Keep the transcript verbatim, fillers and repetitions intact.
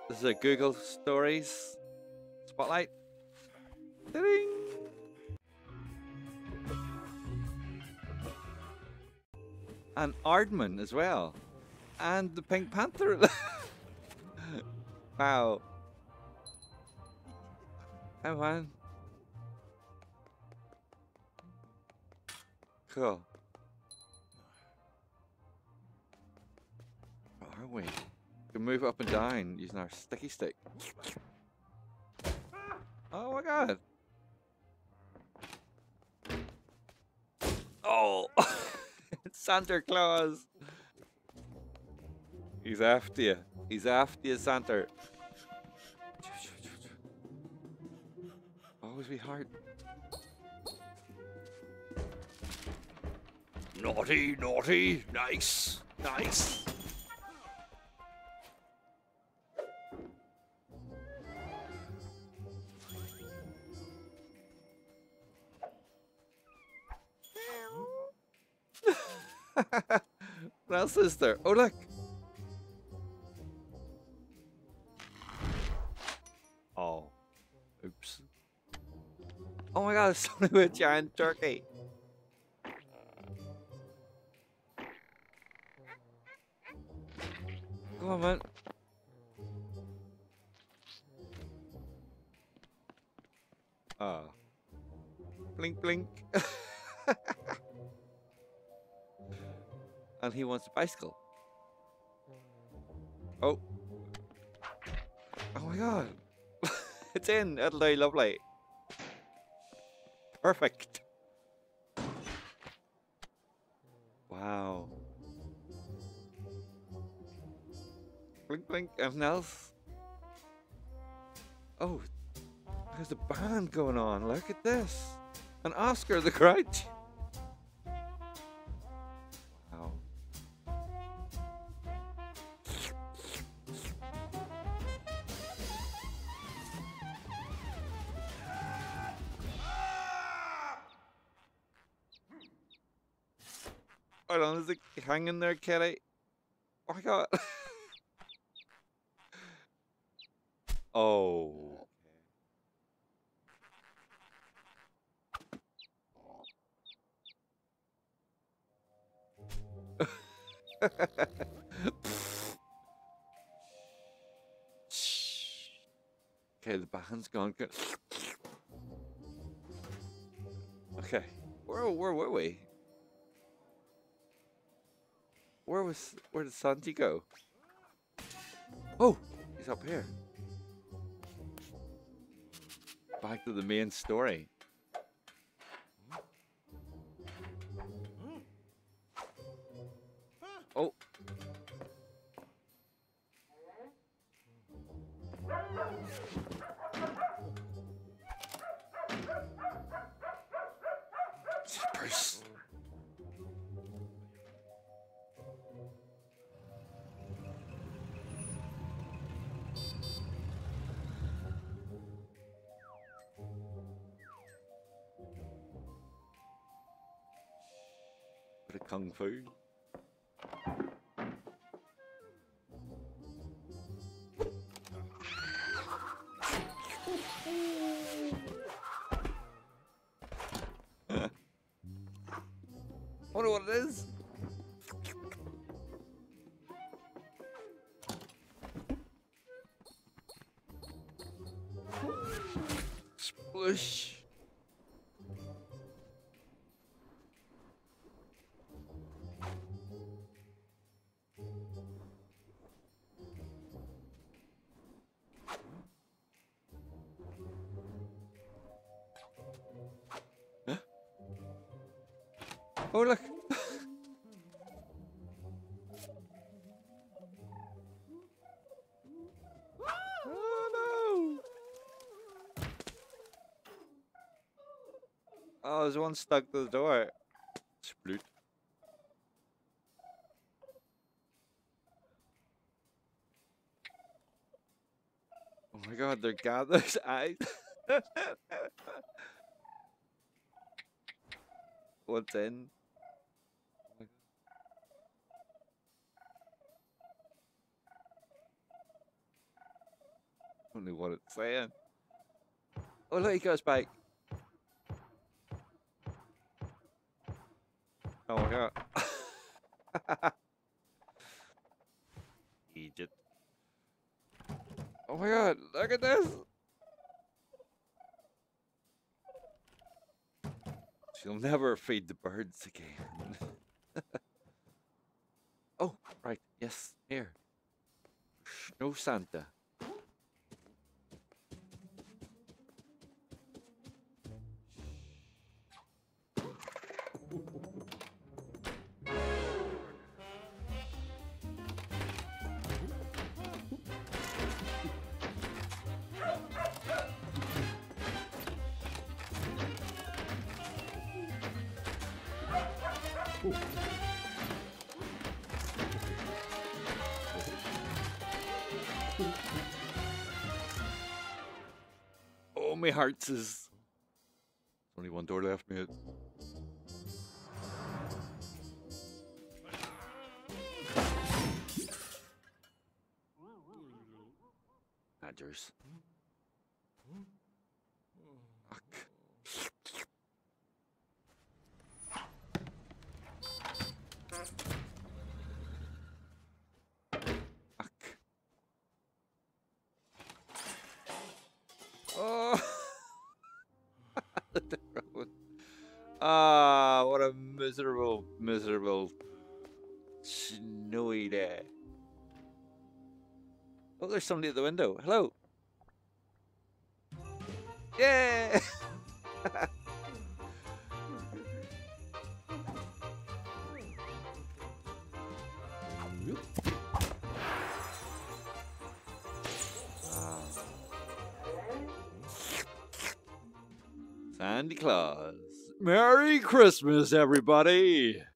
This is a Google Stories spotlight. Ta-ding! And Aardman as well. And the Pink Panther. Wow. Come on. Cool. Where are we? We can move up and down using our sticky stick. Oh my god. Oh! It's Santa Claus. He's after you. He's after you, Santa. Always be hard. Naughty, naughty. Nice, nice. What else is there? Oh, look. Oh. Oops. Oh my god, it's something with a giant turkey. Come on, man. Ah. Oh. Blink, blink. And he wants a bicycle. Oh. Oh my god. It's in. That'll do lovely. Perfect. Wow. Blink, blink. Anything else? Oh. There's a band going on. Look at this. An Oscar the Grouch. Wow. Hold on, is it hanging there, Kelly? Oh my god. Oh. Okay, the band's gone. Okay, where where were we? Where was where did Santi go? Oh, he's up here. Back to the main story. Oh. Jeepers. Bit of kung fu. Wonder what it is. Splish. Huh? Oh look. Oh, there's one stuck to the door. Sploot. Oh my god, they're gathered eyes. What's in? don't know what it's saying. Oh, look, he goes back. Oh my god. Egypt. Oh my god, look at this. She'll never feed the birds again. Oh, right, yes, here. Snow Santa. Oh, my hearts is. Only one door left, mate. Badgers. Fuck. Fuck. Oh. Ah, what a miserable, miserable, snowy day. Oh, there's somebody at the window. Hello. Yeah. Santa Claus. Merry Christmas, everybody.